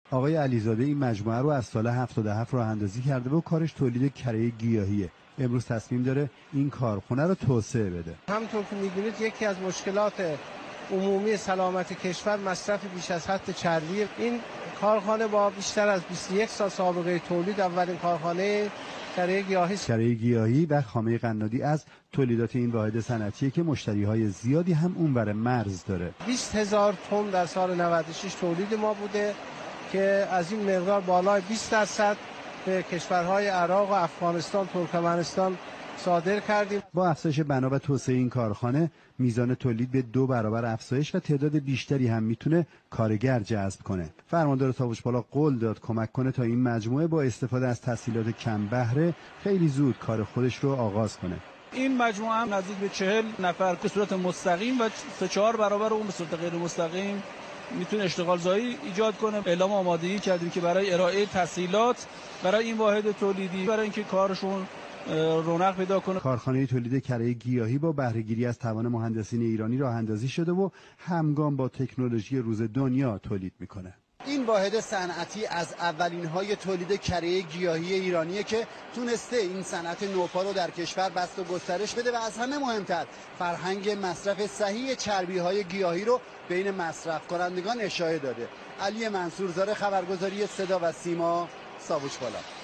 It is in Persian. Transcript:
آقای علیزاده این مجموعه رو از سال 77 راه اندازی کرده و کارش تولید کره گیاهیه. امروز تصمیم داره این کارخونه رو توسعه بده. همونطور که می‌دونید یکی از مشکلات عمومی سلامت کشور مصرف بیش از حد چربی. این کارخانه با بیشتر از 21 سال سابقه تولید اولین کارخانه کره گیاهی است. کره گیاهی و خامه قنادی از تولیدات این واحد صنعتیه که مشتری‌های زیادی هم اونور مرز داره. 20,000 تن در سال 96 تولید ما بوده که از این مقدار بالای 20% به کشورهای عراق و افغانستان، ترکمنستان صادر کردیم. با افزایش بنا و توسعه این کارخانه میزان تولید به 2 برابر افزایش و تعداد بیشتری هم میتونه کارگر جذب کنه. فرماندار ساوج-Bolagh قول داد کمک کنه تا این مجموعه با استفاده از تسهیلات کم بهره خیلی زود کار خودش رو آغاز کنه. این مجموعه هم نزدیک به 40 نفر به صورت مستقیم و 3-4 برابر اون به صورت غیر مستقیم میتونه اشتغال زایی ایجاد کنه. اعلام آمادگی کردیم که برای ارائه تسهیلات برای این واحد تولیدی، برای اینکه کارشون رونق پیدا کنه. کارخانه تولید کره گیاهی با بهره‌گیری از توان مهندسین ایرانی راه اندازی شده و همگام با تکنولوژی روز دنیا تولید میکنه. این واحد صنعتی از اولین‌های تولید کره گیاهی ایرانیه که تونسته این صنعت نوپا رو در کشور بسط و گسترش بده و از همه مهمتر فرهنگ مصرف صحیح چربی‌های گیاهی رو بین مصرف کنندگان اشاعه داده. علی منصورزاده، خبرگزاری صدا و سیما، ساوج-Bolagh.